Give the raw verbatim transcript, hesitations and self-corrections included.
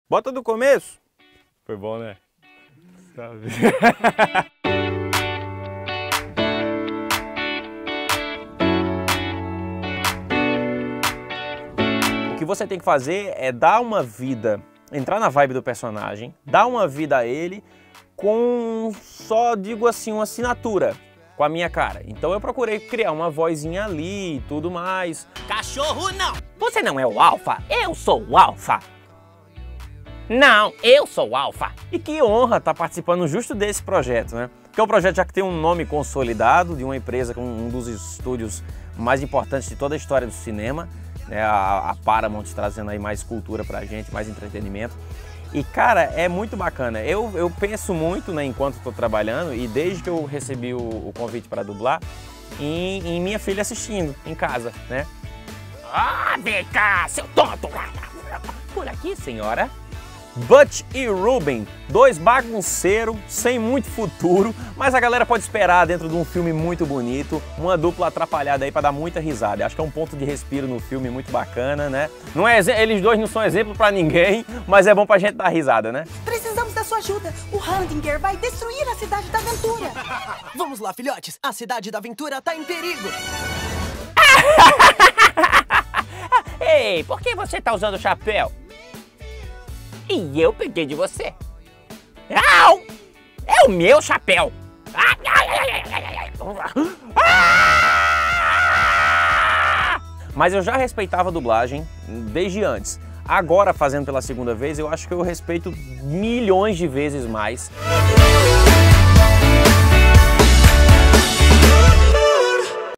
Bota do começo. Foi bom, né? Sabe? O que você tem que fazer é dar uma vida, entrar na vibe do personagem, dar uma vida a ele com, só digo assim, uma assinatura com a minha cara. Então eu procurei criar uma vozinha ali e tudo mais. Cachorro não! Você não é o Alpha, eu sou o Alpha. Não, eu sou o Alpha. E que honra estar participando justo desse projeto, né? Que é um projeto já que tem um nome consolidado, de uma empresa com um dos estúdios mais importantes de toda a história do cinema, né? A, a Paramount trazendo aí mais cultura pra gente, mais entretenimento. E cara, é muito bacana. Eu, eu penso muito, né, enquanto estou trabalhando, e desde que eu recebi o, o convite para dublar, em, em minha filha assistindo em casa, né? Ah, vem cá, seu tonto! Por aqui, senhora. Butch e Ruben, dois bagunceiros, sem muito futuro, mas a galera pode esperar dentro de um filme muito bonito, uma dupla atrapalhada aí pra dar muita risada. Acho que é um ponto de respiro no filme muito bacana, né? Não é, eles dois não são exemplo pra ninguém, mas é bom pra gente dar risada, né? Precisamos da sua ajuda. O Handinger vai destruir a Cidade da Aventura. Vamos lá, filhotes. A Cidade da Aventura tá em perigo. Ei, por que você tá usando o chapéu? E eu peguei de você. Au! É o meu chapéu. Ai, ai, ai, ai, ai. Mas eu já respeitava a dublagem desde antes. Agora, fazendo pela segunda vez, eu acho que eu respeito milhões de vezes mais.